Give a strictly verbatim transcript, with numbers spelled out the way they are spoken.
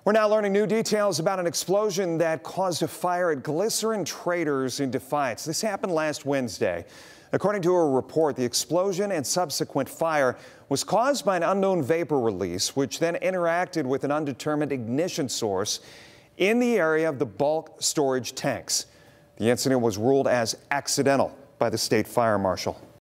We're now learning new details about an explosion that caused a fire at Glycerin Traders in Defiance. This happened last Wednesday. According to a report, the explosion and subsequent fire was caused by an unknown vapor release, which then interacted with an undetermined ignition source in the area of the bulk storage tanks. The incident was ruled as accidental by the state fire marshal.